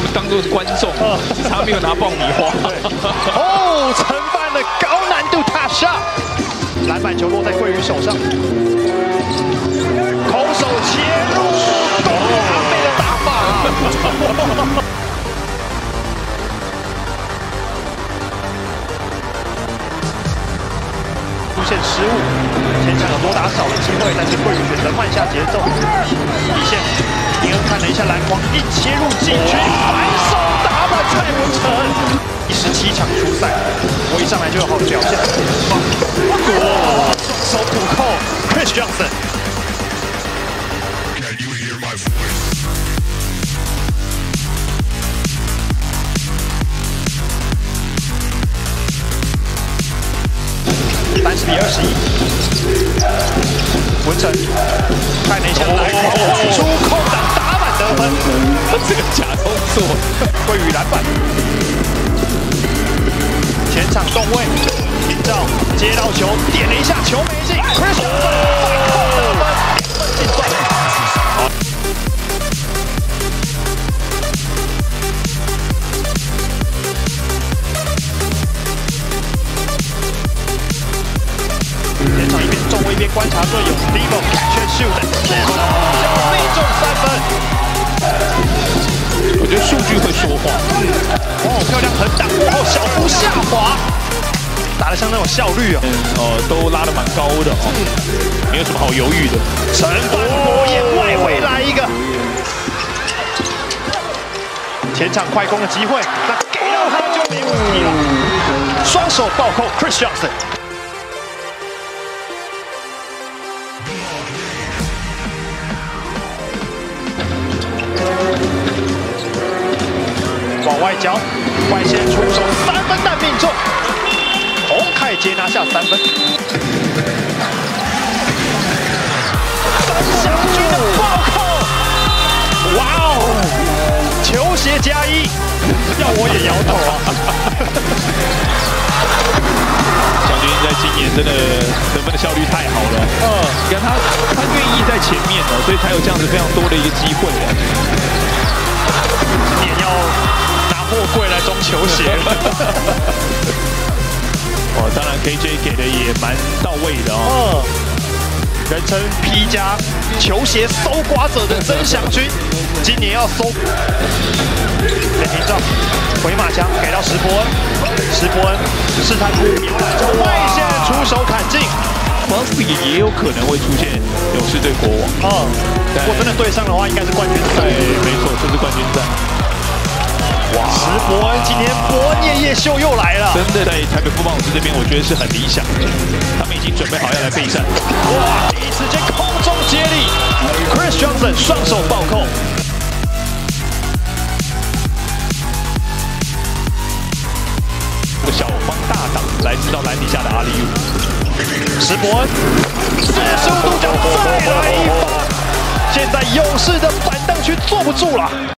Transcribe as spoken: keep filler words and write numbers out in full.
当做是观众，只差没有拿爆米花。 哦，承办了高难度 top shot， 篮板球落在桂鱼手上，空手切入，够阿妹的打法啊！出现失误，前场有多打少的机会，但是桂鱼选择慢下节奏，底线。 尼恩看了一下篮筐，一切入禁区，反手打板蔡文成。第十七场出赛，我一上来就有好的表现。哇，双手补扣 ，Chris Johnson。三十比二十一，文成看了一下篮筐，出空档打板得分， 这个假动作， 桂鱼篮板，前场动位，林兆接到球，点了一下球没进 ，Chris 反扣得分，两分进算。 前场一边中卫一边观察队友 ，Steve catch and shoot， 自手就命中三分。 我觉得数据会说话。 哦，漂亮横挡过后小幅下滑，打得像那种效率哦。 嗯，呃，都拉得蛮高的哦，没有什么好犹豫的。 陈凡博也外围来一个，前场快攻的机会，那给到他就没问题了。双手暴扣 ，Chris Johnson。 往外交，外线出手三分弹命中，洪凯杰拿下三分。曾祥军的暴扣，哇哦，球鞋加一，要我也摇头啊！ 祥军在今年真的得分的效率太好了，嗯，你看他他愿意在前面哦，所以才有这样子非常多的一个机会啊。 今年要。 货柜来装球鞋， 哦，当然 K J 给的也蛮到位的哦。 嗯，人称 P 加球鞋搜刮者的曾祥军，今年要搜。雷霆照回马枪给到石伯恩，石伯恩试探出牛篮球外线出手砍进 ，Murphy 也有可能会出现勇士对国王。 嗯，如果真的对上的话，应该是冠军赛。 对，没错，这是冠军赛。 哇！石伯恩今天伯恩夜夜秀又来了， 真的在台北富邦勇士这边，我觉得是很理想的，他们已经准备好要来备战。 哇！第一时间空中接力 ，Chris Johnson 双手暴扣， 这个小方大挡来自到篮底下的阿里乌， 石伯恩四十五度角再来一发，现在勇士的板凳区坐不住了。